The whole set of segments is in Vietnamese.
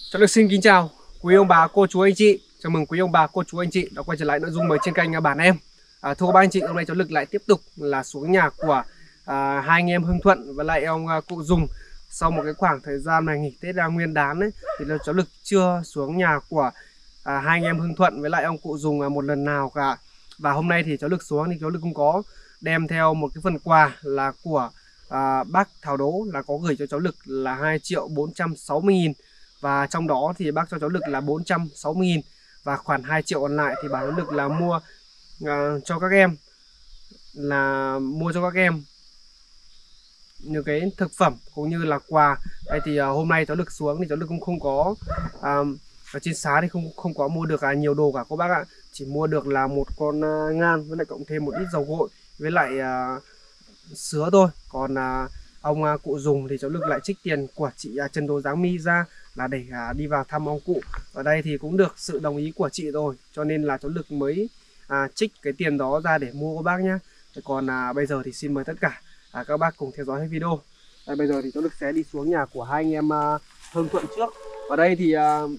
Cháu được xin kính chào quý ông bà, cô chú, anh chị. Chào mừng quý ông bà, cô chú, anh chị đã quay trở lại nội dung mới trên kênh bản em. Thưa các anh chị, hôm nay cháu Lực lại tiếp tục là xuống nhà của hai anh em Hưng Thuận và lại ông cụ Dùng. Sau một cái khoảng thời gian này nghỉ Tết Nguyên đán ấy, thì cháu Lực chưa xuống nhà của hai anh em Hưng Thuận với lại ông cụ Dùng một lần nào cả. Và hôm nay thì cháu Lực xuống thì cháu Lực cũng có đem theo một cái phần quà là của bác Thảo Đố, là có gửi cho cháu Lực là 2.460.000. Và trong đó thì bác cho cháu Lực là 460.000. Và khoản 2 triệu còn lại thì bảo Lực là mua cho các em, những cái thực phẩm cũng như là quà. Đây thì hôm nay cháu Lực xuống thì cháu Lực cũng không có ở trên xá thì không có mua được nhiều đồ cả các bác ạ. Chỉ mua được là một con ngan với lại cộng thêm một ít dầu gội với lại sứa thôi. Còn ông cụ Dùng thì cháu Lực lại trích tiền của chị Trần Tố Giáng My ra là để đi vào thăm ông cụ. Ở đây thì cũng được sự đồng ý của chị rồi, cho nên là cháu Lực mới trích cái tiền đó ra để mua các bác nhé. Còn bây giờ thì xin mời tất cả các bác cùng theo dõi video. Bây giờ thì cháu Lực sẽ đi xuống nhà của hai anh em Hưng Thuận trước. Ở đây thì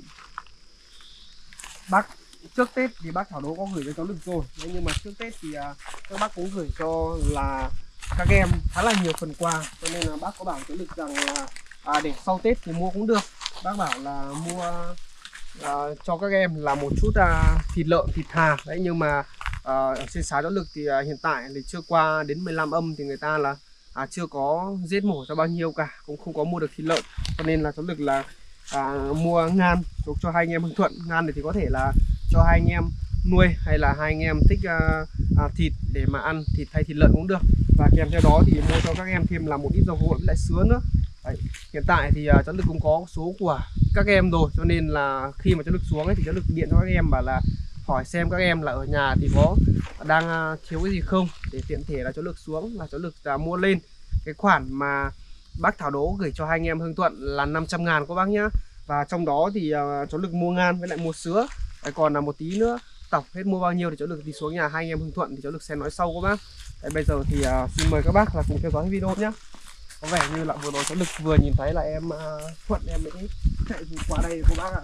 bác trước Tết thì bác Thảo Đố có gửi cho cháu Lực rồi. Nhưng mà trước Tết thì các bác cũng gửi cho là các em khá là nhiều phần quà, cho nên là bác có bảo cháu Lực rằng là để sau Tết thì mua cũng được. Bác bảo là mua cho các em là một chút thịt lợn, thịt thà đấy. Nhưng mà ở trên xá cháu Lực thì hiện tại thì chưa qua đến 15 âm thì người ta là chưa có giết mổ cho bao nhiêu cả, cũng không có mua được thịt lợn, cho nên là cháu Lực là mua ngan cho hai anh em Hưng Thuận. Ngan này thì có thể là cho hai anh em nuôi, hay là hai anh em thích thịt để mà ăn thịt thay thịt lợn cũng được. Và kèm theo đó thì mua cho các em thêm là một ít dầu gội với lại sứa nữa. Đấy, hiện tại thì cháu Lực cũng có số của các em rồi, cho nên là khi mà cháu Lực xuống ấy, thì cháu Lực điện cho các em bảo là hỏi xem các em là ở nhà thì có đang thiếu cái gì không, để tiện thể là cháu Lực xuống là cháu Lực mua lên cái khoản mà bác Thảo Đố gửi cho hai anh em Hưng Thuận là 500.000 các bác nhá. Và trong đó thì cháu Lực mua ngan với lại mua sứa. Đấy, còn là một tí nữa tổng hết mua bao nhiêu thì cháu Lực đi xuống nhà hai anh em Hưng Thuận thì cháu Lực sẽ nói sau các bác. Đấy, bây giờ thì xin mời các bác là cùng theo dõi video nhé. Có vẻ như là vừa rồi cháu Lực vừa nhìn thấy là em Thuận em ấy chạy qua đây các bác ạ.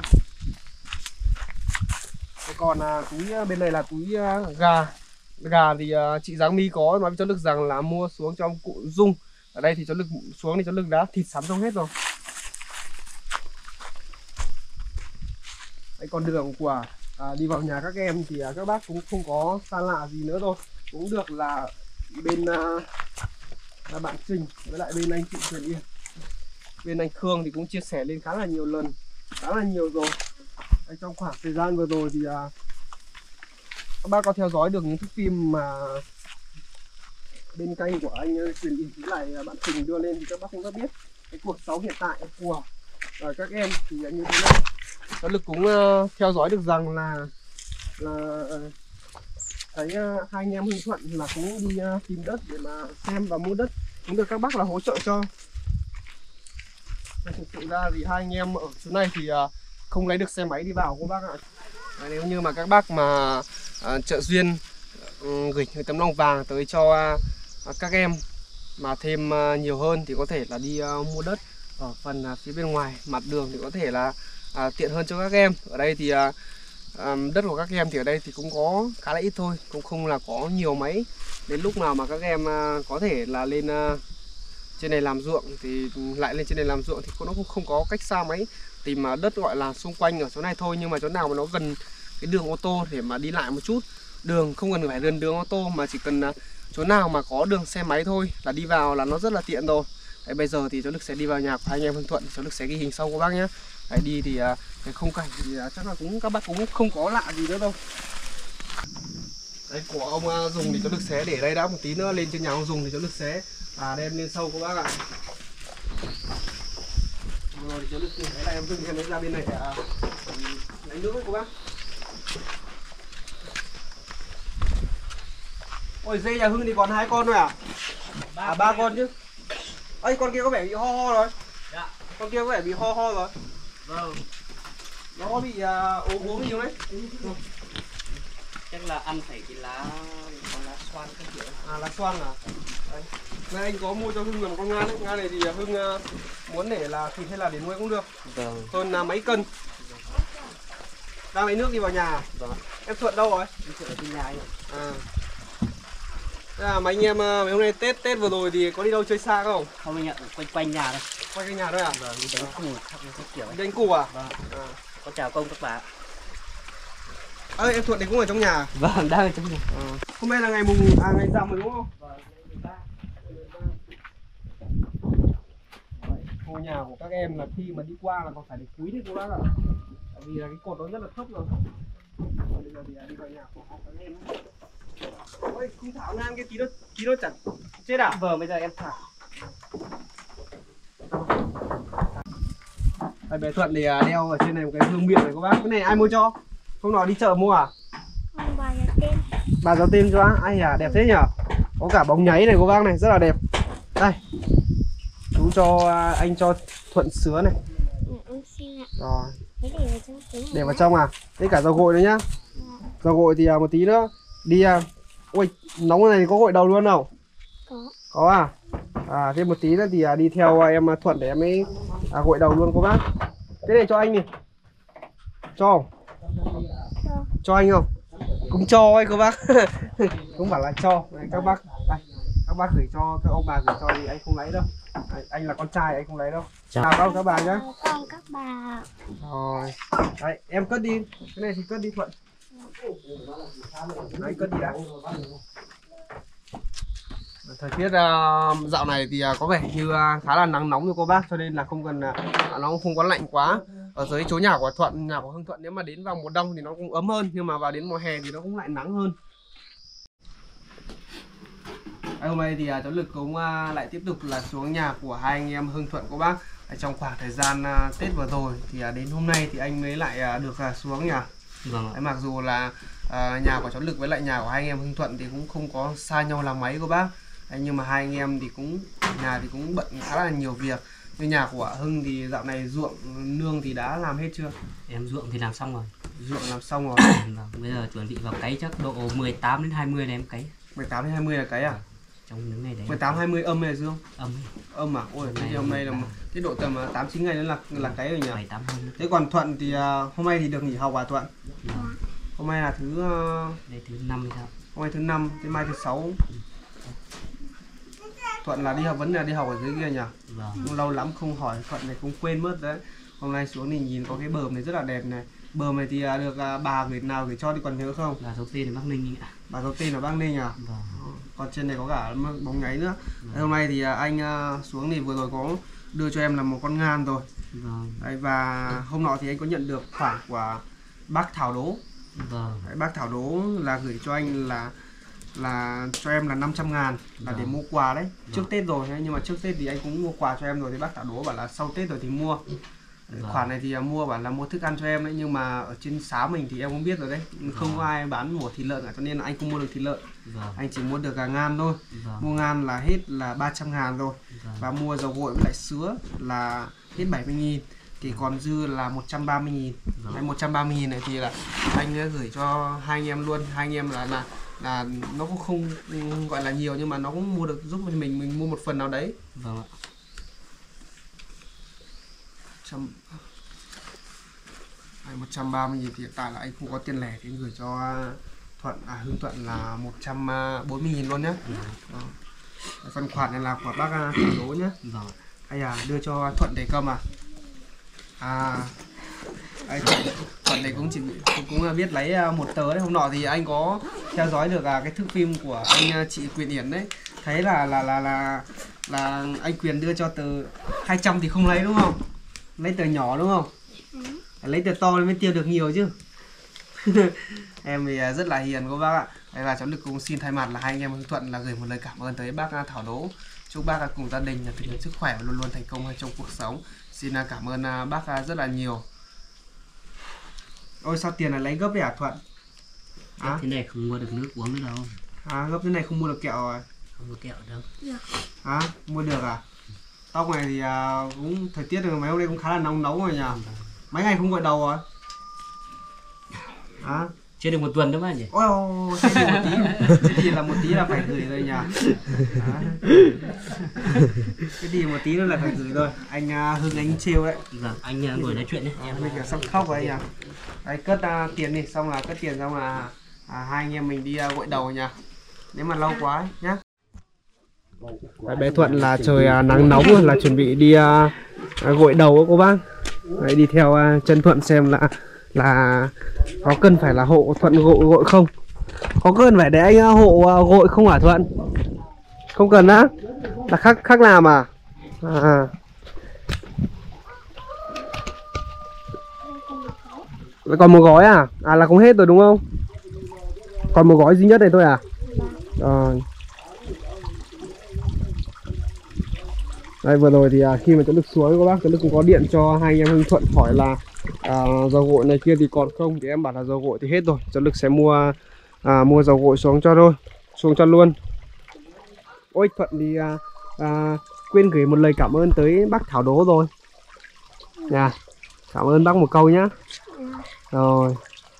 Còn túi bên này là túi gà thì chị Giáng My có nói với cháu Lực rằng là mua xuống cho ông cụ Dung. Ở đây thì cháu Lực xuống thì cháu Lực đã thịt sắm xong hết rồi. Đấy, còn đường của đi vào nhà các em thì các bác cũng không có xa lạ gì nữa thôi, cũng được là bên là bạn Trình với lại bên anh chị Trần Yên, bên anh Khương thì cũng chia sẻ lên khá là nhiều lần, khá là nhiều rồi. Đấy, trong khoảng thời gian vừa rồi thì các bác có theo dõi được những thước phim mà bên kênh của anh Trần Yên với lại bạn Trình đưa lên thì các bác cũng đã biết cái cuộc sống hiện tại của các em thì như thế nào. Cháu Lực cũng theo dõi được rằng là thấy hai anh em Hưng Thuận là cũng đi tìm đất để mà xem và mua đất, cũng được các bác là hỗ trợ cho. Thực sự ra thì hai anh em ở chỗ này thì không lấy được xe máy đi vào các bác ạ. Nếu như mà các bác mà trợ duyên gửi tấm lòng vàng tới cho các em mà thêm nhiều hơn thì có thể là đi mua đất ở phần phía bên ngoài mặt đường thì có thể là tiện hơn cho các em. Ở đây thì đất của các em thì ở đây thì cũng có khá là ít thôi, cũng không là có nhiều mấy. Đến lúc nào mà các em có thể là lên trên này làm ruộng thì lại lên trên này làm ruộng thì nó cũng không có cách xa mấy, tìm đất gọi là xung quanh ở chỗ này thôi. Nhưng mà chỗ nào mà nó gần cái đường ô tô để mà đi lại một chút, đường không cần phải gần đường ô tô mà chỉ cần chỗ nào mà có đường xe máy thôi là đi vào là nó rất là tiện rồi. Đấy, bây giờ thì cháu Lực sẽ đi vào nhà của anh em Hưng Thuận, cháu Lực sẽ ghi hình sau các bác nhé. Đấy, đi thì cái khung cảnh thì chắc là các bác cũng không có lạ gì nữa đâu. Đấy, của ông Dùng thì cháu Lực sẽ để đây đã, một tí nữa lên trên nhà ông Dùng thì cháu Lực sẽ đem lên sâu các bác ạ. Rồi thì cháu Lực tìm thấy là em Dùng em lấy ra bên này để lấy nước đấy các bác. Ôi, dê nhà Hưng thì còn 2 con thôi à? 3 con chứ. Ây, con kia có vẻ bị ho ho rồi. Dạ. Con kia có vẻ bị ho ho rồi. Vâng. Nó có bị ốm nhiều đấy. Chắc là ăn phải cái lá xoan các kiểu. Lá xoan à? Nay anh có mua cho Hưng là một con ngan đấy. Ngan này thì Hưng muốn để là thịt hay là để nuôi cũng được. Vâng. Hơn là mấy cân. Đang lấy nước đi vào nhà. Vâng. Em Thuận đâu rồi? Đi chợ ở trên nhà anh ạ. À. Thế là mấy anh em mấy hôm nay Tết vừa rồi thì có đi đâu chơi xa không? Không anh ạ, quanh nhà thôi. Quay cái nhà thôi à? Vâng, đi đánh cù các kiểu ấy. Đi đánh cù à? Vâng. À. Có chào công các bạn. Ơ em Thuận thì cũng ở trong nhà. Vâng, đang ở trong nhà. Hôm nay là ngày ngày rằm rồi đúng không? Vâng, Ngôi nhà của các em là khi mà đi qua là còn phải để cúi đấy cô bác ạ. Tại vì là cái cột nó rất là thấp rồi. Bây giờ thì đi vào nhà của các em. Ôi, không thảo ngang cái tí nó chẳng chết à? vâng, bây giờ em thả. Đây bé Thuận thì đeo ở trên này một cái hương miệng này cô bác. Cái này ai mua cho? Hôm nọ đi chợ mua à? Ông bà nhà tên. Bà giáo tên cho á? Ai à, đẹp thế nhở? Có cả bóng nháy này cô bác này, rất là đẹp. Đây. Chú cho anh cho Thuận sứa này. Ông xin ạ. Rồi. Thế để vào trong túi. Để vào trong à? Với cả rau gội nữa nhá. Rau gội thì một tí nữa đi ui nóng này có gội đầu luôn không? Có à? À thêm một tí nữa thì đi theo em Thuận để em ấy gội đầu luôn cô bác. Cái này cho anh đi. Cho không? Cho anh không? Cũng cho ấy cô bác. Cũng bảo là cho. Này, các bác đây, các bác gửi cho, các ông bà gửi cho thì anh không lấy đâu. Anh là con trai anh không lấy đâu. Chào các bà nhá. Chào các bà. Rồi. Đấy, em cất đi. Cái này thì cất đi Thuận. Đấy, cất đi đã. Thời tiết dạo này thì có vẻ như khá là nắng nóng rồi cô bác, cho nên là không cần nó không có lạnh quá. Ở dưới chỗ nhà của Thuận, nhà của Hưng Thuận nếu mà đến vào mùa đông thì nó cũng ấm hơn, nhưng mà vào đến mùa hè thì nó cũng lại nắng hơn. Hôm nay thì cháu Lực cũng lại tiếp tục là xuống nhà của hai anh em Hưng Thuận cô bác. Trong khoảng thời gian Tết vừa rồi thì đến hôm nay thì anh mới lại được xuống nhà. Vâng ạ. Mặc dù là nhà của cháu Lực với lại nhà của hai anh em Hưng Thuận thì cũng không có xa nhau là mấy cô bác. Nhưng mà hai anh em thì nhà thì cũng bận khá là nhiều việc. Như nhà của Hưng thì dạo này ruộng nương thì đã làm hết chưa? Em ruộng thì làm xong rồi. Ruộng làm xong rồi. Vâng, bây giờ chuẩn bị vào cấy chắc độ 18 đến 20 này em cấy. 18 đến 20 là cấy à? Trong những ngày đấy. 18 20 âm hay dương? Âm. Âm à? Ôi, thế hôm nay là cái độ tầm 8 9 ngày nữa là cấy rồi nhỉ? 7 8 hôm. Thế còn Thuận thì hôm nay thì được nghỉ học à Thuận? Vâng. Hôm nay là thứ Đây thứ 5 sao? hôm nay thứ 5, thứ mai thứ 6. Thuận là đi học, vẫn là đi học ở dưới kia nhỉ? Vâng. Lâu lắm không hỏi Thuận này cũng quên mất đấy. Hôm nay xuống thì nhìn có cái bờm này rất là đẹp này. Bờm này thì được bà gửi nào gửi cho thì còn nhớ không? Là số tiền ở Bắc Ninh ạ. Bà số tên là Bắc Ninh à? Vâng. Còn trên này có cả bóng nháy nữa. Hôm nay thì anh xuống thì vừa rồi có đưa cho em là một con ngan rồi. Vâng. Đấy, và hôm nọ thì anh có nhận được khoản của bác Thảo Đố. Vâng. Đấy, bác Thảo Đố là gửi cho anh là cho em là 500.000 là để mua quà đấy. Trước Tết rồi, nhưng mà trước Tết thì anh cũng mua quà cho em rồi, thì bác Thảo Đố bảo là sau Tết rồi thì mua. Khoản này thì mua bảo là mua thức ăn cho em đấy, nhưng mà ở trên xá mình thì em cũng biết rồi đấy, không có ai bán mổ thịt lợn cả, cho nên là anh không mua được thịt lợn. Anh chỉ mua được ngan thôi. Mua ngan là hết là 300.000 rồi. Và mua dầu gội với lại sứa là hết 70.000. Thì còn dư là 130.000. Đấy, 130.000 này thì là anh đã gửi cho hai anh em luôn. Hai anh em là nó cũng không gọi là nhiều, nhưng mà nó cũng mua được, giúp mình mua một phần nào đấy. Vâng ạ. 130.000 thì hiện tại là anh không có tiền lẻ thì anh gửi cho Hưng Thuận là 140.000 luôn nhé. Phần khoản này là của bác Thảo Đố nhé. Vâng. Hay đưa cho Thuận để cầm à? Thuận này cũng biết lấy một tờ đấy. Hôm nọ thì anh có theo dõi được cái thước phim của anh chị Quyền Yển đấy, thấy là anh Quyền đưa cho tờ 200 thì không lấy đúng không? Lấy tờ nhỏ đúng không? Lấy tờ to mới tiêu được nhiều chứ. Em thì rất là hiền cô bác ạ. Đây là cháu Lực cũng xin thay mặt là hai anh em Hưng Thuận là gửi một lời cảm ơn tới bác Thảo Đố. Chúc bác cùng gia đình thực hiện sức khỏe và luôn luôn thành công trong cuộc sống. Xin cảm ơn bác rất là nhiều. Ôi sao tiền là lấy gấp vậy hả Thuận? Thế này không mua được nước uống nữa đâu. Gấp thế này không mua được kẹo rồi. Không có kẹo đâu. Mua được à? Tóc này thì cũng thời tiết mấy hôm nay cũng khá là nóng rồi nhỉ? Mấy ngày không gội đầu rồi? chưa được 1 tuần nữa mà nhỉ. Ôi thế thì một tí, thế thì là một tí là phải gửi rồi nhỉ. Cái gì một tí nữa là phải gửi rồi. Anh Hưng anh trêu đấy. Vâng, anh ngồi nói chuyện nhé. Em bây giờ sắp khóc rồi anh à. Đấy, cất tiền đi, xong là cất tiền xong là hai anh em mình đi gội đầu nhỉ. Nếu mà lâu quá ấy, nhá. Đấy, bé Thuận là trời nắng nóng rồi, là chuẩn bị đi gội đầu cô bác. Đấy, đi theo chân Thuận xem là có cần phải là hộ Thuận gội không, có cần phải để anh hộ gội không hả Thuận? Không cần á, là khác làm à? Còn một gói à? Là không hết rồi đúng không? Còn một gói duy nhất này thôi à? Rồi. Đây vừa rồi thì khi mà cháu Lực xuống các bác, cháu Lực cũng có điện cho hai anh em Hưng Thuận hỏi là dầu gội này kia thì còn không, thì em bảo là dầu gội thì hết rồi, cháu Lực sẽ mua dầu gội xuống cho luôn. Ôi Thuận thì quên gửi một lời cảm ơn tới bác Thảo Đố rồi. Dạ. Cảm ơn bác một câu nhá. Rồi.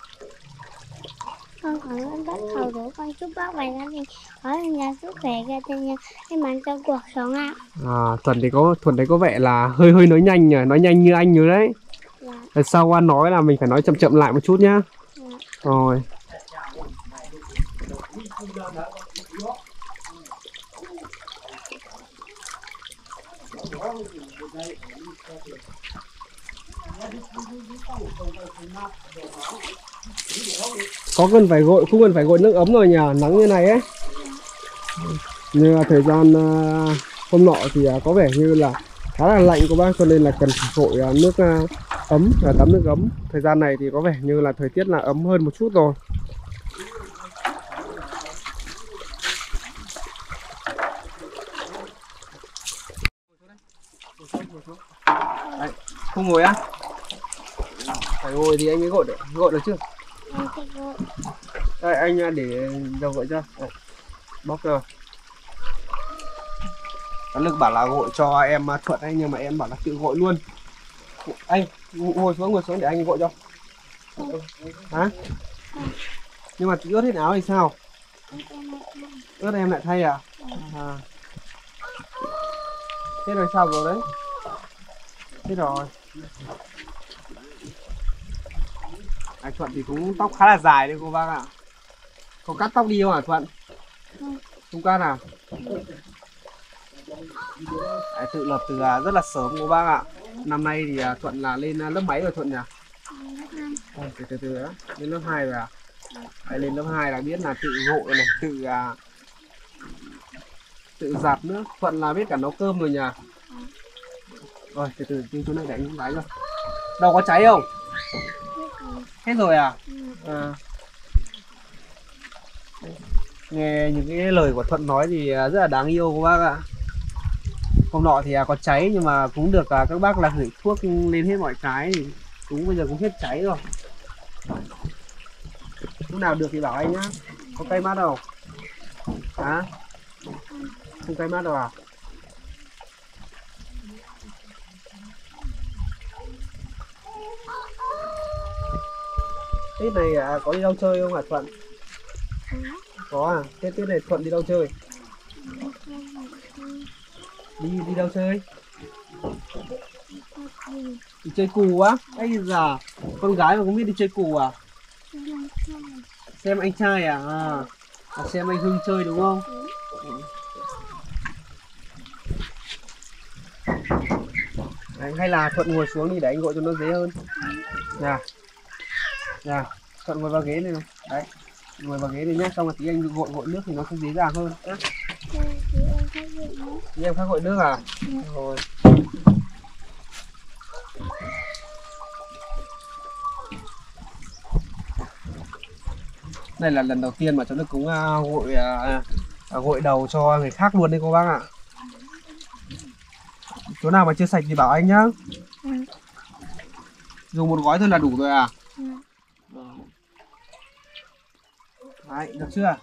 Con cảm ơn bác Thảo Đố, con chúc bác và gia đình có nhà sức khỏe gia đình may mắn trong cuộc sống ạ. Thuận thấy có vẻ là hơi nói nhanh nhỉ, nói nhanh như anh như đấy. Dạ. Sau nói là mình phải nói chậm lại một chút nhá. Dạ. Rồi. Có cần phải gội, không cần phải gội nước ấm rồi nhỉ, nắng như này ấy. Như thời gian hôm nọ thì có vẻ như là khá là lạnh của bác, cho nên là cần phải gội nước ấm và tắm nước ấm. Thời gian này thì có vẻ như là thời tiết là ấm hơn một chút rồi. Đấy, không ngồi á? Phải ngồi thì anh mới gội được chứ? Em thích gội. Đây anh để dầu gội cho. Đây, bóc rồi. Lực bảo là gội cho em Thuận anh, nhưng mà em bảo là tự gội luôn. Anh ngồi xuống để anh gội cho. Hả? Nhưng mà ướt hết áo thì sao? Ướt em lại thay à? Thế rồi sao rồi đấy? Thế rồi. Anh Thuận thì cũng tóc khá là dài đấy cô bác ạ. Có cắt tóc đi không hả Thuận? Không cắt à? Đấy, tự lập từ rất là sớm cô bác ạ. Năm nay thì Thuận là lên lớp mấy rồi Thuận nhỉ? Từ từ đó, lên lớp 2 rồi à? Đấy, lên lớp 2 là biết là tự gội này, tự giặt nữa. Thuận là biết cả nấu cơm rồi nhỉ? Rồi từ từ chỗ này để anh đánh rồi. Đâu có cháy không? Hết rồi à? Nghe những cái lời của Thuận nói thì rất là đáng yêu cô bác ạ. Hôm nọ thì có cháy nhưng mà cũng được các bác là gửi thuốc lên hết mọi cái, thì cũng bây giờ cũng hết cháy rồi. Lúc nào được thì bảo anh nhá. Có cây mát đâu? Hả? Không cây mát đâu à? Tết này có đi đâu chơi không hả Thuận? Có à? Tết này Thuận đi đâu chơi? Đi đâu chơi? Đi chơi cù á? Ây già, con gái mà cũng biết đi chơi cù à? Xem anh trai à? Xem anh Hưng chơi đúng không? Đấy, hay là Thuận ngồi xuống đi để anh gội cho nó dễ hơn. Dạ, Thuận ngồi vào ghế này này. Đấy, ngồi vào ghế này nhé, xong rồi tí anh gội nước thì nó sẽ dễ dàng hơn nhé. Em khác gội nước à? Rồi. Đây là lần đầu tiên mà cháu Đức cũng gội đầu cho người khác luôn đấy cô bác ạ. Chỗ nào mà chưa sạch thì bảo anh nhá. Dùng một gói thôi là đủ rồi à? Đấy, được chưa?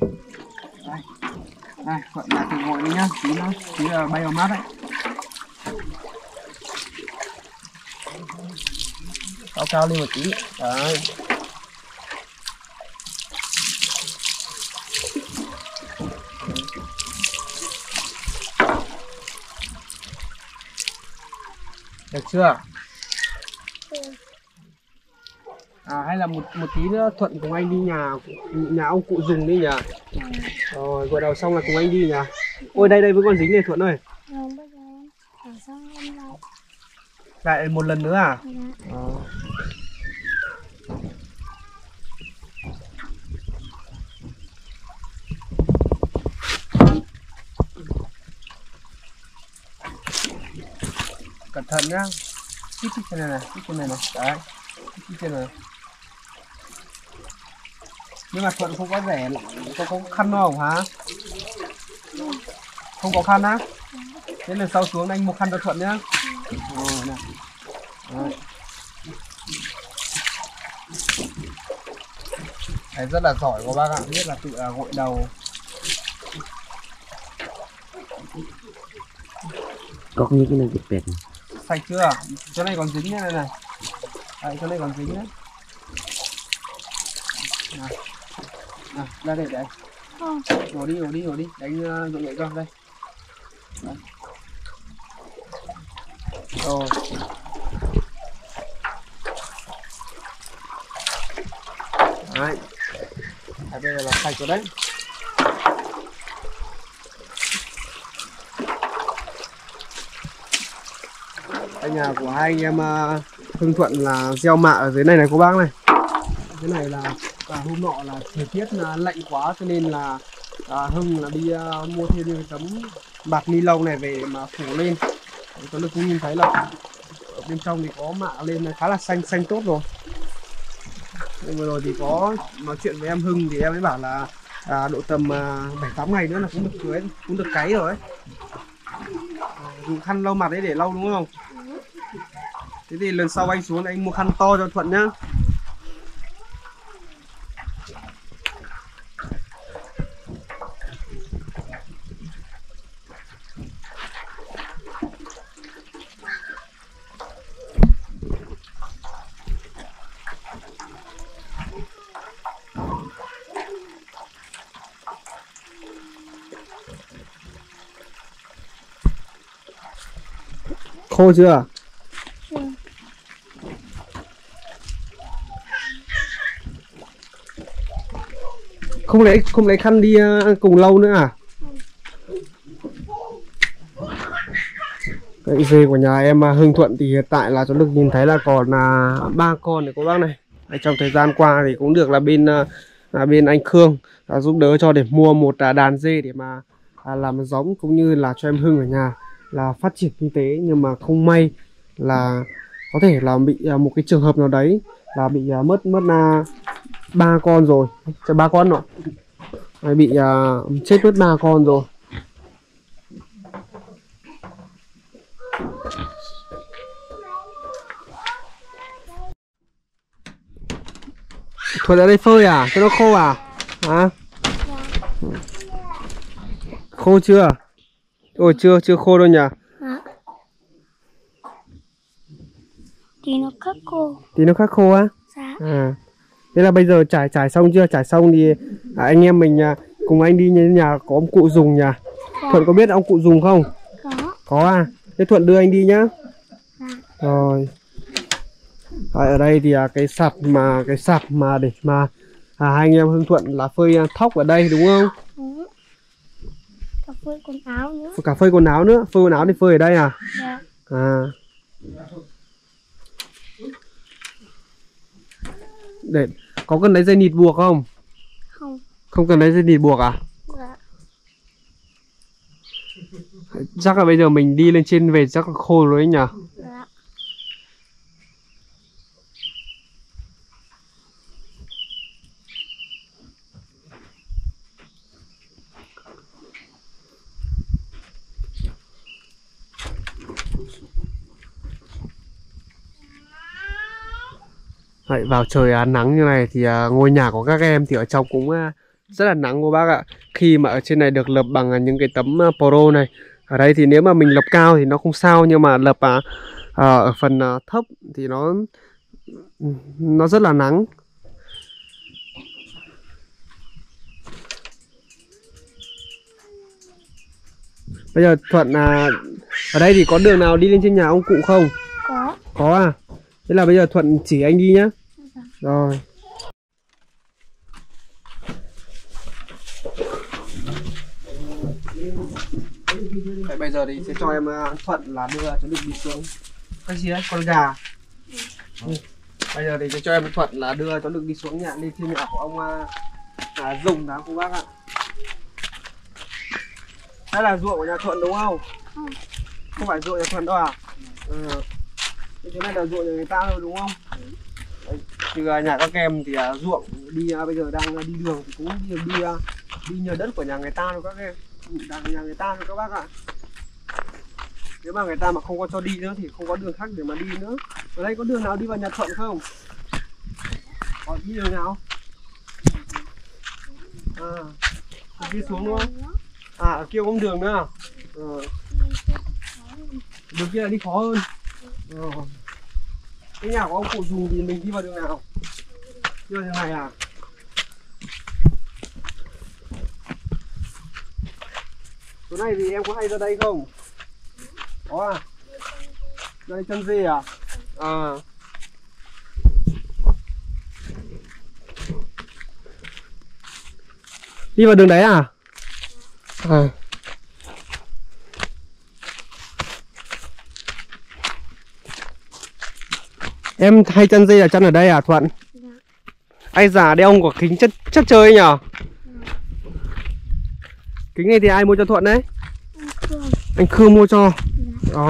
Đây, Thuận là tự gội đi nhá, tí là bay vào mát đấy. Cao lên một tí. Đấy. Được chưa? Hay là một tí nữa Thuận cùng anh đi nhà ông cụ dùng đi nhỉ? Rồi gội đầu xong là cùng anh đi nhỉ? Ôi đây vẫn còn dính này Thuận ơi. Rồi bây giờ em xong em Lại một lần nữa à? Cẩn thận nhá. Chít trên này này, chít trên này này. Đấy. Chít trên này. Nhưng mà Thuận không có rẻ, có khăn không hả? Không có khăn á? Thế lần sau xuống anh mua khăn cho Thuận nhá. Rồi này. Đấy. Đấy, rất là giỏi của bác ạ, biết là tự gội đầu. Có những cái này bị bệt. Sạch chưa? Chỗ này còn dính như này này. Đấy, chỗ này còn dính nữa. Này, ra đây để anh. Ngồi đi. Để anh dọn dậy cho đây. Đấy. Rồi. Đấy. Bây giờ là sạch rồi đấy. Cái nhà của hai anh em Hưng Thuận là gieo mạ ở dưới này này cô bác này. Cái này là hôm nọ là thời tiết lạnh quá cho nên là Hưng là đi mua thêm những tấm bạt ni lông này về mà phủ lên. Cho nên cũng nhìn thấy là ở bên trong thì có mạ lên khá là xanh tốt rồi. Nhưng vừa rồi thì có nói chuyện với em Hưng thì em ấy bảo là độ tầm 7-8 ngày nữa là cũng được cưới, cũng được cấy rồi ấy. Dùng khăn lau mặt đấy để lau đúng không? Thế thì lần sau anh xuống anh mua khăn to cho Thuận nhá. Khô chưa? Không lấy khăn đi cùng lâu nữa à? Cái dê của nhà em Hưng Thuận thì hiện tại là cháu được nhìn thấy là còn 3 con này cô bác này. Trong thời gian qua thì cũng được là bên anh Khương giúp đỡ cho để mua một đàn dê để mà làm giống, cũng như là cho em Hưng ở nhà là phát triển kinh tế. Nhưng mà không may là có thể là bị một cái trường hợp nào đấy là bị mất 3 con rồi, 3 con rồi, bị chết mất 3 con rồi. Thuận ở đây phơi à? Cho nó khô à? Hả? Khô chưa? Ôi chưa khô đâu nhỉ? Thì nó khắc khô. Tí nó khắc khô á? Dạ. Thế là bây giờ trải xong chưa? Trải xong thì anh em mình cùng anh đi đến nhà có ông cụ dùng nhỉ? Dạ. Thuận có biết ông cụ dùng không? Có à? Thế Thuận đưa anh đi nhá. Dạ. Rồi. Ở đây thì cái sạp mà để mà hai anh em Hưng Thuận là phơi thóc ở đây đúng không? Đúng. Cả phơi quần áo nữa. Cả phơi quần áo nữa. Phơi quần áo thì phơi ở đây à? Dạ. Để có cần lấy dây nịt buộc không? Không cần lấy dây nịt buộc à? Dạ. Chắc là bây giờ mình đi lên trên về chắc là khô rồi đấy nhỉ? Dạ. Đấy, vào trời nắng như này thì ngôi nhà của các em thì ở trong cũng rất là nắng cô bác ạ. Khi mà ở trên này được lợp bằng những cái tấm pro này. Ở đây thì nếu mà mình lợp cao thì nó không sao, nhưng mà lợp ở phần thấp thì nó rất là nắng. Bây giờ Thuận ở đây thì có đường nào đi lên trên nhà ông cụ không? Có. Có à? Thế là bây giờ Thuận chỉ anh đi nhá. Rồi. Đấy, bây giờ thì sẽ cho em Thuận là đưa cho Đực đi xuống. Cái gì đấy? Con gà. Bây giờ thì sẽ cho em Thuận là đưa cho Đực đi xuống nhà, lên trên nhà của ông Dùng đó cô bác ạ. Đây là ruộng của nhà Thuận đúng không? Không phải ruộng nhà Thuận đâu à? Cái chỗ này là ruộng nhà người ta thôi đúng không? Đấy, thì nhà các em thì ruộng đi bây giờ đang đi đường thì cũng đi nhờ đất của nhà người ta thôi các em. Nhà người ta thôi các bác ạ. Nếu mà người ta mà không có cho đi nữa thì không có đường khác để mà đi nữa. Ở đây có đường nào đi vào nhà Thuận không? Có đi đường nào? Đi xuống đúng không? Ở kia có đường nữa à? Đường kia là đi khó hơn. Cái nhà của ông cụ Dùng thì mình đi vào đường nào? Đi vào đường này à? Chỗ này thì em có hay ra đây không? Có à? Đây chân dê à? Đi vào đường đấy à? Em hay chăn dê là chăn ở đây à Thuận? Dạ. Ai già đây ông có kính chất chơi nhở? Kính này thì ai mua cho Thuận đấy? Anh Khương mua cho. Dạ.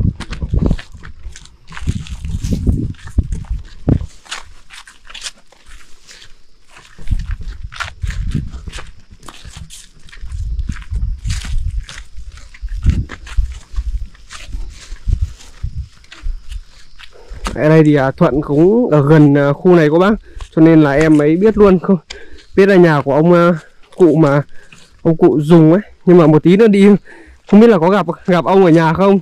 Ở đây thì Thuận cũng ở gần khu này cô bác, cho nên là em ấy biết luôn, không biết là nhà của ông cụ mà ông cụ Dùng ấy. Nhưng mà một tí nữa đi không biết là có gặp ông ở nhà không.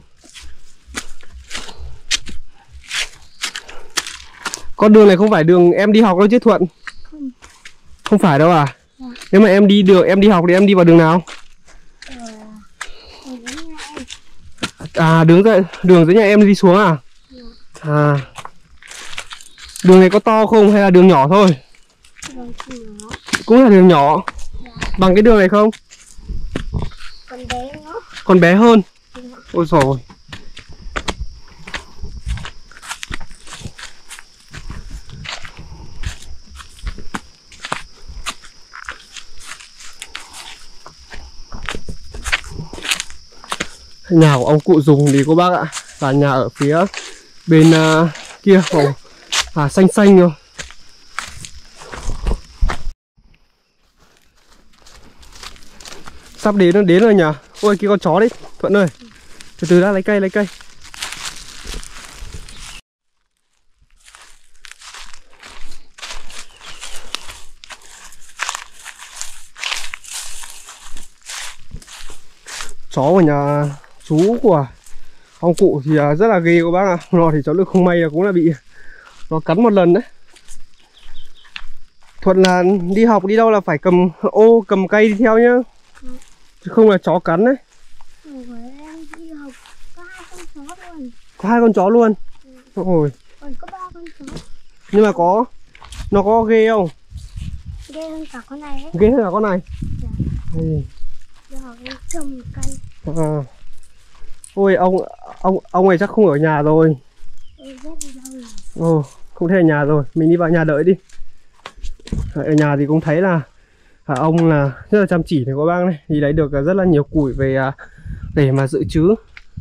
Con đường này không phải đường em đi học đâu chứ Thuận? Không phải đâu à? Nếu mà em đi học thì em đi vào đường nào? Đường dưới nhà em đi xuống à? Đường này có to không hay là đường nhỏ thôi? Cũng là đường nhỏ. Bằng cái đường này không? Còn bé nữa. Còn bé hơn. Ôi dồi. Nhà của ông cụ Dùng thì cô bác ạ, là nhà ở phía bên kia xanh xanh rồi. Sắp đến rồi nhỉ. Ôi kia con chó đấy Thuận ơi. Từ từ đã, lấy cây. Chó của nhà chú của ông cụ thì rất là ghê các bác ạ. Nó thì cháu Lực không may là cũng là bị nó cắn một lần đấy. Thuận là đi học đi đâu là phải cầm cây đi theo nhá. Chứ không là chó cắn đấy. Em đi học có 2 con chó luôn. Ôi. Còn có 3 con chó. Nhưng mà nó có ghê không? Ghê hơn cả con này ấy. Ghê hơn cả con này? Dạ. Đi học đi trồng cây. Ôi ông này chắc không ở nhà rồi. Không thể ở nhà rồi. Mình đi vào nhà đợi đi. Ở nhà thì cũng thấy là ông là rất là chăm chỉ này các bác này. Thì lấy được rất là nhiều củi về để mà dự trữ.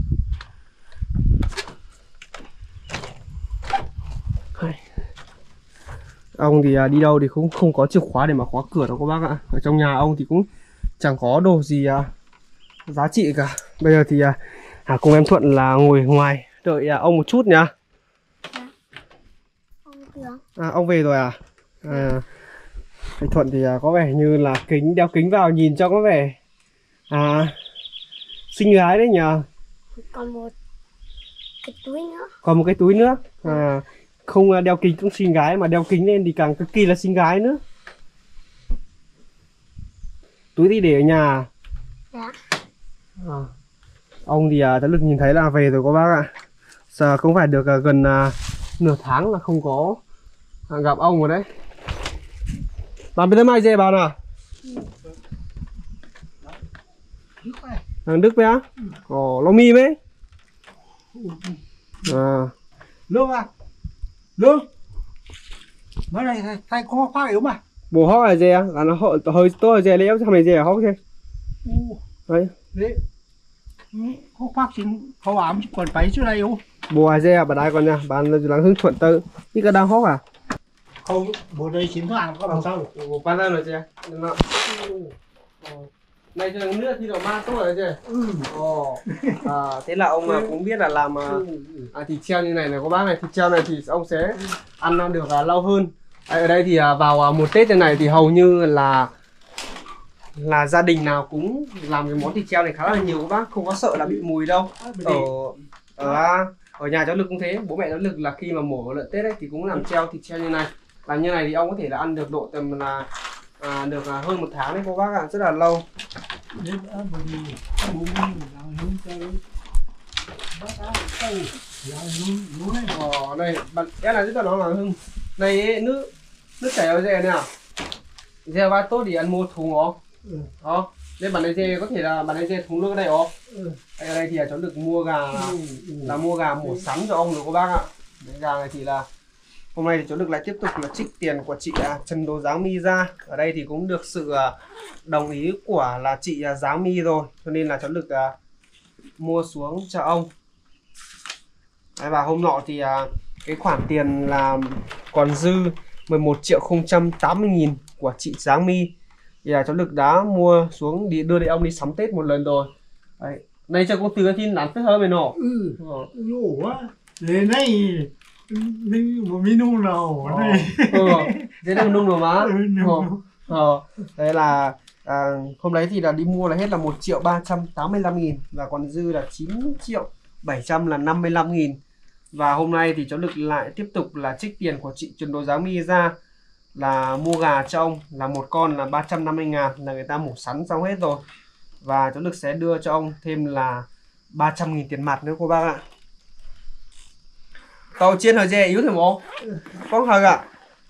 Ông thì đi đâu thì cũng không có chìa khóa để mà khóa cửa đâu các bác ạ. Ở trong nhà ông thì cũng chẳng có đồ gì giá trị cả. Bây giờ thì cùng em Thuận là ngồi ngoài đợi ông một chút nhá. Ông về rồi à? Anh Thuận thì có vẻ như là đeo kính vào nhìn cho có vẻ xinh gái đấy nhờ. Còn một cái túi nữa. Còn một cái túi nữa. Không đeo kính cũng xinh gái, mà đeo kính lên thì càng cực kỳ là xinh gái nữa. Túi thì để ở nhà. Dạ. Ông thì Cháu Lực nhìn thấy là về rồi các bác ạ. Giờ cũng phải được gần nửa tháng là không có gặp ông rồi đấy. Bạn biết mai dê bạn à? Thằng Đức bé á? Ồ, lo mi mấy? À. Lương à? Lương? Mới này thay có khoác yếu mà. Bố hót là dê á? Là nó hơi tốt là dê léo, sao mày dê hót thế? Đấy. Đấy. Có khoác chính khâu ám chứ còn váy trước đây không? Bố là dê à? Bà đai còn nha, bạn là hưng thuận tơ. Ý cả đang hót à? Không, bố đây chính hàng có làm sao? Bố bán ra rồi dê. Này cho nước thì độ ma tốt rồi chứ. Ồ. Thế là ông cũng biết là làm thịt treo như này này cô bác này, thịt treo này thì ông sẽ ăn được lâu hơn. Ở đây thì vào một Tết như này thì hầu như là gia đình nào cũng làm cái món thịt treo này khá là nhiều các bác, không có sợ là bị mùi đâu. Ở nhà cháu Lực cũng thế, bố mẹ cháu Lực là khi mà mổ lợn Tết ấy thì cũng làm thịt treo như này. Làm như này thì ông có thể là ăn được độ tầm là được hơn 1 tháng đấy cô bác ạ, rất là lâu. Đây bạn em là rất là nó là Hưng này, nước chảy ở dê này à, dê ba tốt thì ăn mua thùng ó đó. Nên bạn này dê có thể là bạn này dê thùng nước ở đây ó. Ở đây thì cháu được mua gà là mua gà mổ sắn cho ông rồi cô bác ạ. Đấy, gà này thì là hôm nay thì cháu được lại tiếp tục là trích tiền của chị Trần Đỗ Giáng My ra. Ở đây thì cũng được sự đồng ý của là chị Giáng My rồi, cho nên là cháu được mua xuống cho ông. Đấy, và hôm nọ thì cái khoản tiền là còn dư 11.080.000 của chị Giáng My thì cháu được đã mua xuống đi đưa ông đi sắm Tết một lần rồi. Đấy, này cho cô từ cái tin nắn phết hơn mày nọ. Ủa, lên đây mình một minu nào đây. Thế là nung rồi má. Đấy là hôm đấy thì là đi mua là hết là 1.385.000 và còn dư là 9.755.000. Và hôm nay thì cháu Lực lại tiếp tục là trích tiền của chị Trần Đỗ Giáng My ra là mua gà cho ông là một con là 350.000, là người ta mổ sắn xong hết rồi. Và cháu Lực sẽ đưa cho ông thêm là 300.000 tiền mặt nữa cô bác ạ. Tàu chiên hơi dê yếu thử bố. Con hơi ạ.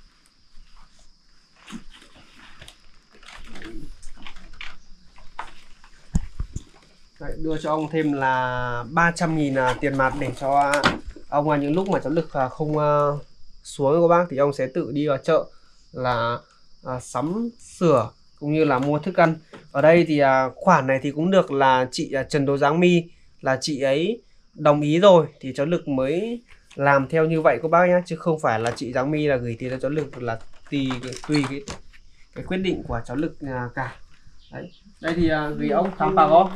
Đấy, đưa cho ông thêm là 300.000 tiền mặt để cho ông những lúc mà cháu Lực không xuống cô bác thì ông sẽ tự đi vào chợ là sắm sửa cũng như là mua thức ăn. Ở đây thì khoản này thì cũng được là chị Trần Đỗ Giáng My là chị ấy đồng ý rồi thì cháu Lực mới làm theo như vậy cô bác nhé, chứ không phải là chị Giáng My là gửi tiền cho cháu Lực là tùy cái quyết định của cháu Lực cả. Đấy, đây thì gửi ông khám phá có.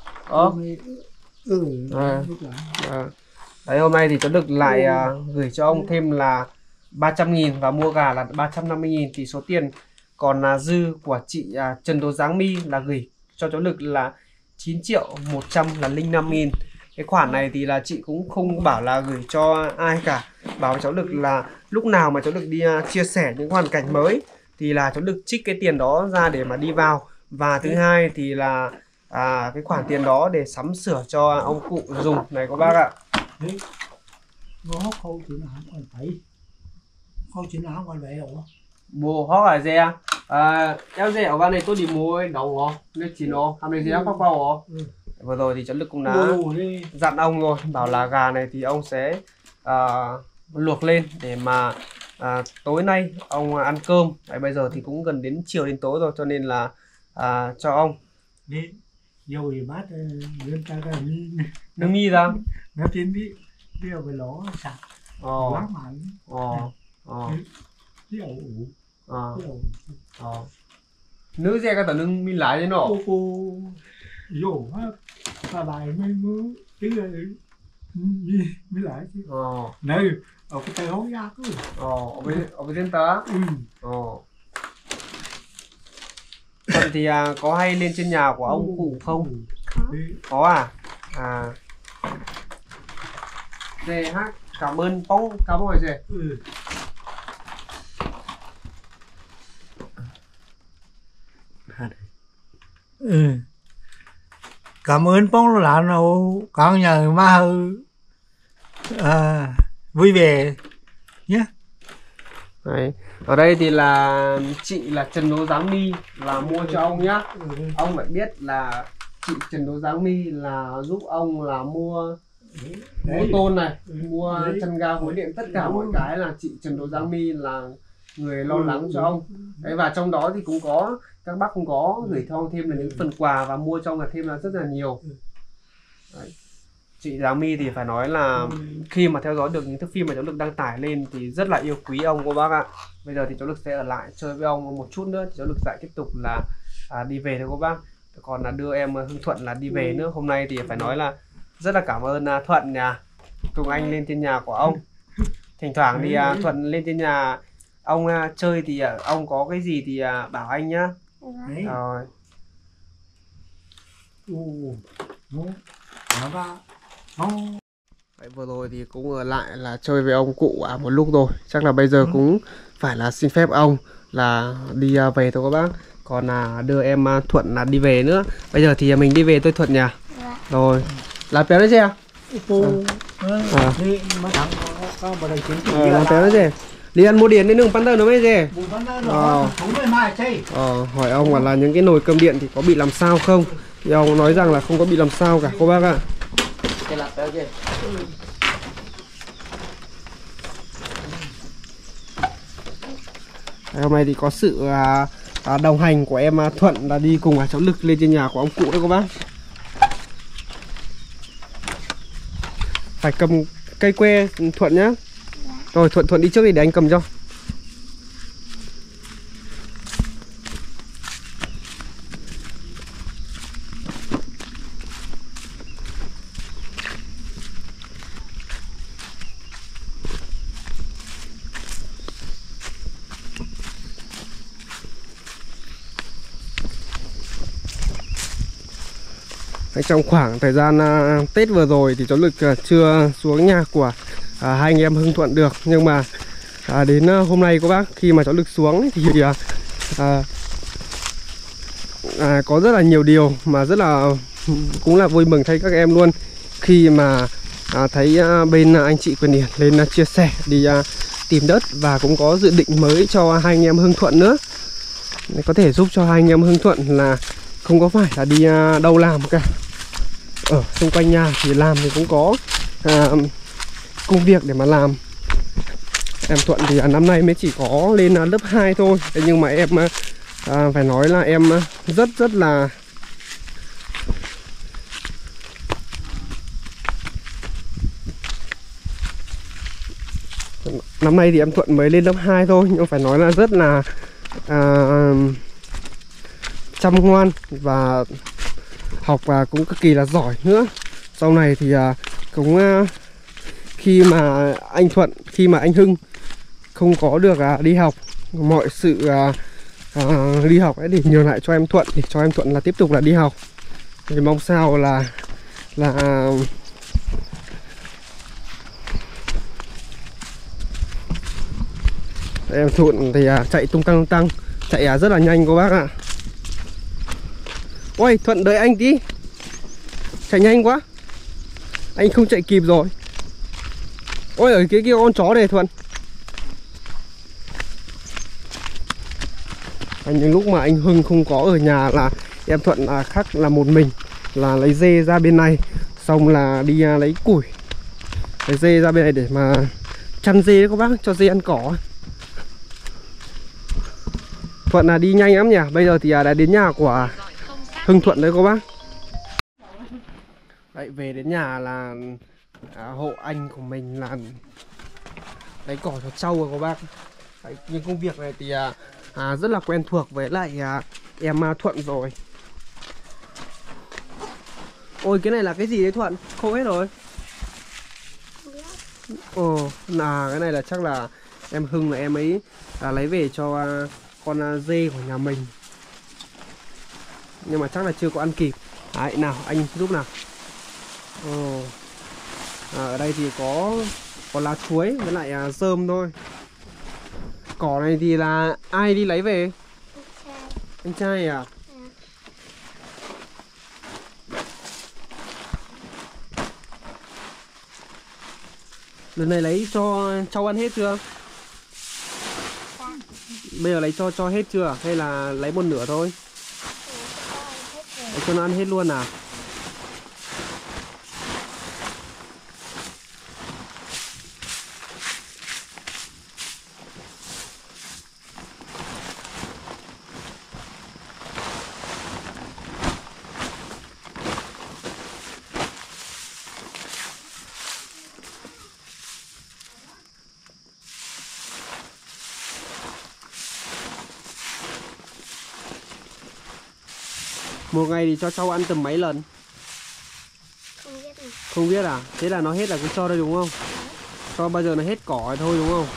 Đấy, hôm nay thì cháu Lực lại gửi cho ông thêm là 300.000 và mua gà là 350.000 thì số tiền còn dư của chị Trần Đỗ Giáng My là gửi cho cháu Lực là 9.105.000. Cái khoản này thì là chị cũng không bảo là gửi cho ai cả, bảo cháu Lực là lúc nào mà cháu Lực đi chia sẻ những hoàn cảnh mới thì là cháu Lực trích cái tiền đó ra để mà đi vào. Và thứ hai thì là cái khoản tiền đó để sắm sửa cho ông cụ dùng này các bác ạ. Nó không chỉ là còn phải không chỉ là còn vậy đâu. Bố hót là dê em dê ở bên này tôi đi mua đậu nó nên chỉ nó làm này dê phát bao hả? Vừa rồi thì cháu Lực cũng đã dặn ông rồi, bảo là gà này thì ông sẽ luộc lên để mà tối nay ông ăn cơm. Đấy, bây giờ thì cũng gần đến chiều đến tối rồi cho nên là cho ông dầu thì bát lên ta ra nước mi ra nó tiến đi điều về nó sạch quá mạnh nước dê cái tờ nước mi lại thế nọ cô dầu á ta lại mới chứ mới lại chứ này ở cái tay hố ra cứ ở bên ta Còn thì có hay lên trên nhà của ông cụ không? Có Dê hát cảm ơn Phong, cảm ơn dê. Cảm ơn Phong là nào con nhà ma hư Vui vẻ nhé. Đấy. Ở đây thì là chị là Trần Đỗ Giáng My là mua cho ông nhá. Ông phải biết là chị Trần Đỗ Giáng My là giúp ông là mua tôn này, mua chân ga gối điện, tất cả mọi cái là chị Trần Đỗ Giáng My là người lo lắng cho ông. Đấy, và trong đó thì cũng có các bác cũng có gửi cho ông thêm là những phần quà và mua cho ông là thêm là rất là nhiều. Đấy. Chị Giáng My thì phải nói là khi mà theo dõi được những thước phim mà cháu Lực đăng tải lên thì rất là yêu quý ông cô bác ạ. Bây giờ thì cháu Lực sẽ ở lại chơi với ông một chút nữa thì cháu Lực lại tiếp tục là đi về thôi cô bác. Còn là đưa em Hưng Thuận là đi về nữa. Hôm nay thì phải nói là rất là cảm ơn Thuận nhà cùng anh lên trên nhà của ông. Thỉnh thoảng thì Thuận lên trên nhà ông chơi thì ông có cái gì thì bảo anh nhá. Rồi. Đấy, vừa rồi thì cũng ở lại là chơi với ông cụ một lúc rồi. Chắc là bây giờ cũng phải là xin phép ông là đi về thôi các bác. Còn là đưa em Thuận là đi về nữa. Bây giờ thì mình đi về thôi Thuận nhỉ. Rồi. Là péo đấy chứ à? Là péo đấy chứ. Đi ăn mua điện đến đường Pan Tơ nó mới gì? Hỏi ông là những cái nồi cơm điện thì có bị làm sao không? Thì ông nói rằng là không có bị làm sao cả cô bác ạ. Hôm nay thì có sự đồng hành của em Thuận là đi cùng cháu Lực lên trên nhà của ông cụ đấy cô bác. Phải cầm cây que Thuận nhá. Rồi Thuận đi trước đi để anh cầm cho. Trong khoảng thời gian Tết vừa rồi thì cháu Lực chưa xuống nhà của hai anh em Hưng Thuận được. Nhưng mà đến hôm nay các bác, khi mà cháu Lực xuống thì có rất là nhiều điều mà rất là cũng là vui mừng thay các em luôn. Khi mà thấy bên anh chị Quyền Điển lên chia sẻ đi tìm đất và cũng có dự định mới cho hai anh em Hưng Thuận nữa. Có thể giúp cho hai anh em Hưng Thuận là không có phải là đi đâu làm cả. Ở xung quanh nhà thì làm thì cũng có công việc để mà làm. Em Thuận thì năm nay mới chỉ có lên lớp 2 thôi. Thế nhưng mà em phải nói là em rất là năm nay thì em Thuận mới lên lớp 2 thôi, nhưng phải nói là rất là chăm ngoan và học cũng cực kỳ là giỏi nữa. Sau này thì cũng khi mà anh Hưng không có được đi học, mọi sự đi học ấy để nhường lại cho em Thuận, để cho em Thuận là tiếp tục là đi học. Thì mong sao là em Thuận thì chạy tung tăng chạy rất là nhanh cô bác ạ. Ôi Thuận đợi anh tí, chạy nhanh quá, anh không chạy kịp rồi. Ôi ở kia con chó này Thuận. Những lúc mà anh Hưng không có ở nhà là em Thuận khắc là một mình là lấy dê ra bên này, xong là đi lấy củi, lấy dê ra bên này để mà chăn dê đấy các bác, cho dê ăn cỏ. Thuận là đi nhanh lắm nhỉ. Bây giờ thì đã đến nhà của Hưng Thuận đấy các bác. Đấy, về đến nhà là hộ anh của mình là lấy cỏ cho trâu rồi các bác. Đấy, những công việc này thì rất là quen thuộc với lại em Thuận rồi. Ôi cái này là cái gì đấy Thuận? Khô hết rồi. Ồ, là cái này là chắc là em Hưng là em ấy lấy về cho con dê của nhà mình. Nhưng mà chắc là chưa có ăn kịp. Đấy, nào anh giúp nào. Ồ. Ở đây thì có lá chuối với lại rơm thôi. Cỏ này thì là ai đi lấy về? Anh trai à? Lần này lấy cho cháu ăn hết chưa? Bây giờ lấy cho hết chưa? Hay là lấy một nửa thôi? Lấy cho nó ăn hết luôn à? Một ngày thì cho cháu ăn tầm mấy lần? Không biết này. Không biết à? Thế là nó hết là cứ cho đây đúng không? Cho bao giờ nó hết cỏ thôi đúng không?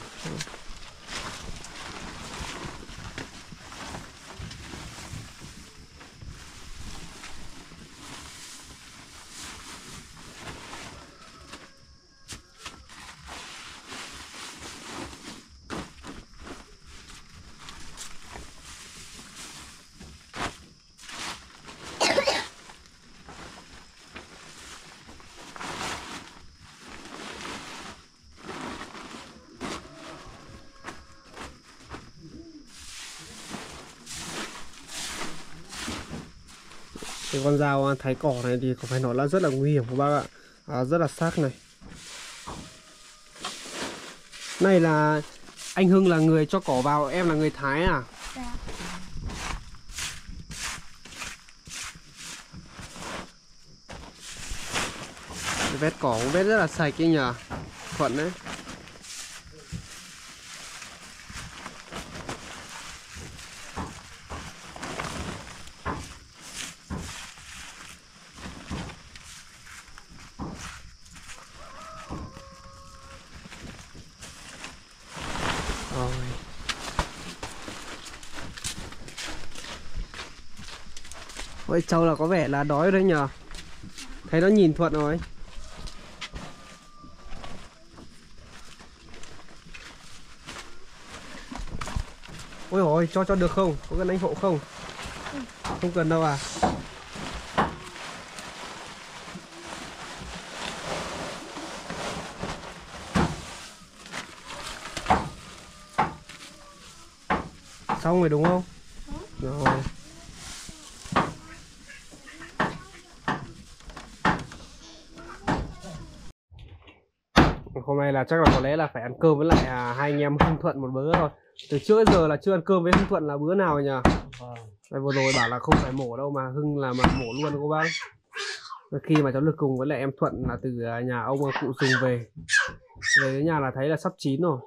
Cái con dao thái cỏ này thì có phải nói là rất là nguy hiểm các bác ạ. Rất là sắc này. Này là anh Hưng là người cho cỏ vào, em là người thái à? Dạ. Vét cỏ cũng vét rất là sạch ấy nhờ. Thuận đấy. Ôi trâu là có vẻ là đói đấy nhờ. Thấy nó nhìn Thuận rồi. Ôi ôi, cho được không? Có cần anh hộ không? Không cần đâu à? Xong rồi đúng không? Rồi. Hôm nay là chắc là có lẽ là phải ăn cơm với lại hai anh em Hưng Thuận một bữa thôi. Từ trước đến giờ là chưa ăn cơm với Hưng Thuận là bữa nào nhỉ? Đây vừa rồi bảo là không phải mổ đâu mà Hưng là mà mổ luôn cô bác. Khi mà cháu được cùng với lại em Thuận là từ nhà ông cụ Sùng về. Về đến nhà là thấy là sắp chín rồi.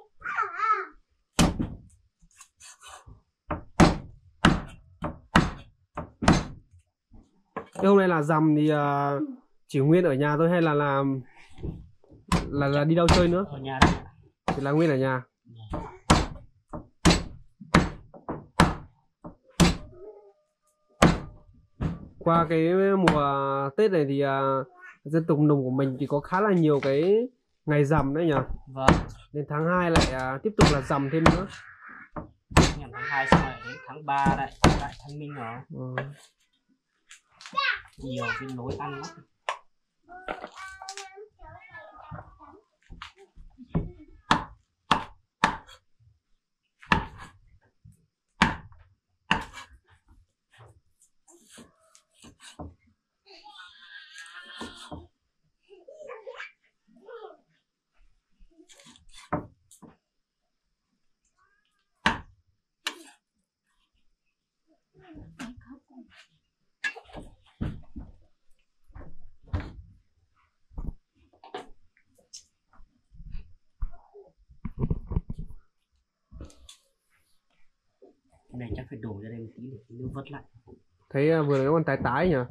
Thế hôm nay là rằm thì chỉ nguyên ở nhà thôi hay là làm là đi đâu chơi nữa? Ở nhà đấy. Chỉ là nguyên ở nhà. Qua cái mùa Tết này thì dân tộc Nùng của mình thì có khá là nhiều cái ngày rằm đấy nhỉ? Vâng. Đến tháng 2 lại tiếp tục là rằm thêm nữa. Ngày tháng 2 xong rồi đến tháng 3 lại Thanh Minh rồi. Nhiều cái nối ăn lắm. Cái này chắc phải đổ ra đây một tí để nước vớt lại. Thấy vừa nãy con tái tái nhỉ?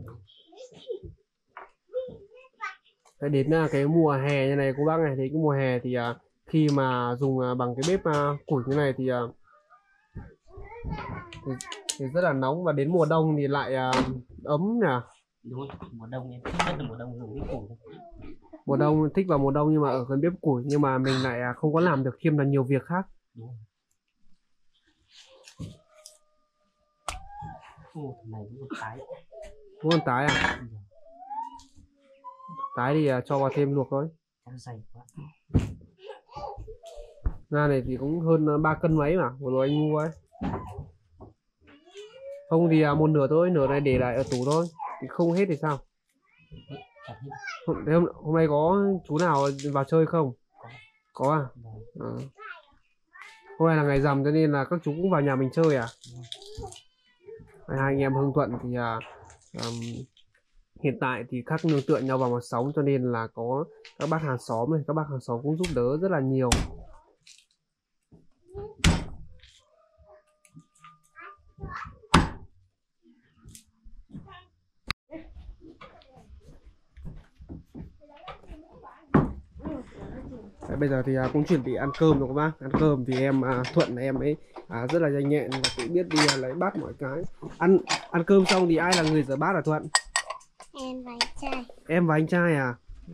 Đấy, đến cái mùa hè như này cô bác này, thì cái mùa hè thì khi mà dùng bằng cái bếp củi như này thì rất là nóng, và đến mùa đông thì lại ấm nhỉ? Đúng rồi, mùa đông em thích nhất là mùa đông dùng cái củi. Mùa đông thích vào mùa đông nhưng mà ở cái bếp củi, nhưng mà mình lại không có làm được thêm là nhiều việc khác. Đúng rồi. Ồ, thằng này cũng còn tái. Muốn con tái à? Tái thì cho vào thêm luộc thôi. Cho nó dày quá. Na này thì cũng hơn 3 cân mấy mà vừa rồi anh mua ấy. Không thì một nửa thôi, nửa này để lại ở tủ thôi, thì không hết thì sao? Hôm nay có chú nào vào chơi không? Có à? Hôm nay là ngày rằm cho nên là các chú cũng vào nhà mình chơi à? Hai anh em Hưng Thuận thì hiện tại thì khác nương tựa nhau vào một sống, cho nên là có các bác hàng xóm này, các bác hàng xóm cũng giúp đỡ rất là nhiều. Đấy, bây giờ thì cũng chuẩn bị ăn cơm rồi các bác. Ăn cơm thì em Thuận em ấy rất là nhanh nhẹn và tự biết đi lấy bát mọi cái. Ăn cơm xong thì ai là người rửa bát à Thuận? Em và anh trai. Em và anh trai à?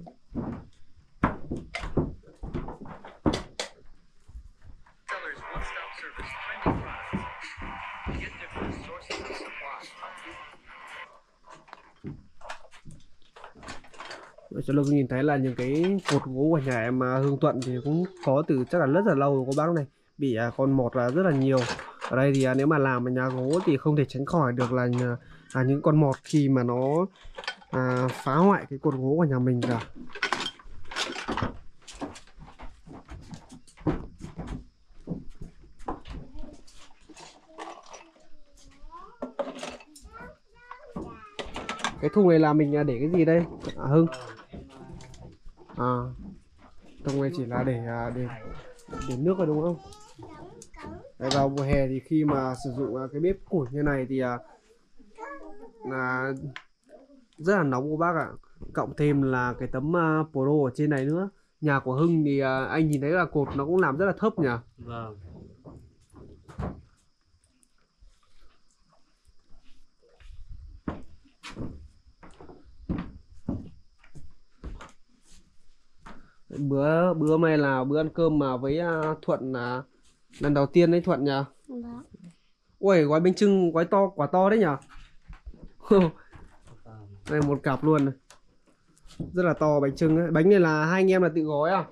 Cho Lương nhìn thấy là những cái cột gỗ của nhà em Hương Thuận thì cũng có từ chắc là rất là lâu rồi các bác này, bị con mọt rất là nhiều. Ở đây thì nếu mà làm ở nhà gỗ thì không thể tránh khỏi được là những con mọt khi mà nó phá hoại cái cột gỗ của nhà mình cả. Cái thùng này là mình để cái gì đây Hưng? Thùng này chỉ là để nước rồi đúng không? Đấy, vào mùa hè thì khi mà sử dụng cái bếp củi như này thì là rất là nóng của bác ạ. Cộng thêm là cái tấm pro ở trên này nữa. Nhà của Hưng thì anh nhìn thấy là cột nó cũng làm rất là thấp nhỉ? Vâng. Bữa hôm nay là bữa ăn cơm mà với Thuận là lần đầu tiên đấy Thuận nhỉ? Vâng. Ui, gói bánh chưng gói to, quả to đấy nhỉ? Đây một cặp luôn này. Rất là to bánh chưng ấy. Bánh này là hai anh em là tự gói à?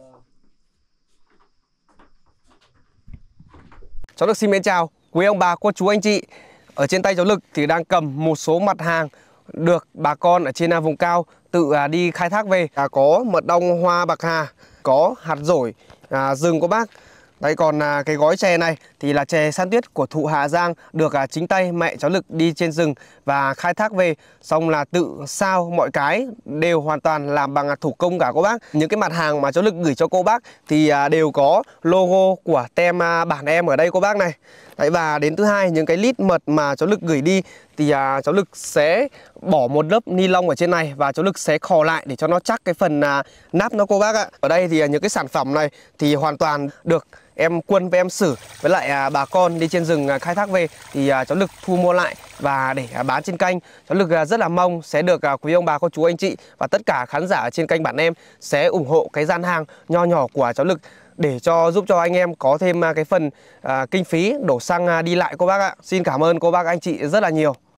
Cháu Lực xin mến chào quý ông bà, cô chú anh chị. Ở trên tay cháu Lực thì đang cầm một số mặt hàng được bà con ở trên vùng cao tự đi khai thác về. Có mật ong hoa bạc hà, có hạt dổi rừng của bác. Đấy, còn cái gói chè này thì là chè san tuyết của thụ Hà Giang, được chính tay mẹ cháu Lực đi trên rừng và khai thác về, xong là tự sao mọi cái đều hoàn toàn làm bằng thủ công cả cô bác. Những cái mặt hàng mà cháu Lực gửi cho cô bác thì đều có logo của tem bản em ở đây cô bác này. Đấy, và đến thứ hai, những cái lít mật mà cháu Lực gửi đi thì cháu Lực sẽ bỏ một lớp ni lông ở trên này và cháu Lực sẽ khò lại để cho nó chắc cái phần nắp nó cô bác ạ. Ở đây thì những cái sản phẩm này thì hoàn toàn được em Quân với em Sử với lại bà con đi trên rừng khai thác về thì cháu Lực thu mua lại và để bán trên kênh. Cháu Lực rất là mong sẽ được quý ông bà, cô chú anh chị và tất cả khán giả ở trên kênh bản em sẽ ủng hộ cái gian hàng nho nhỏ của cháu Lực để giúp cho anh em có thêm cái phần kinh phí đổ xăng đi lại cô bác ạ. Xin cảm ơn cô bác anh chị rất là nhiều.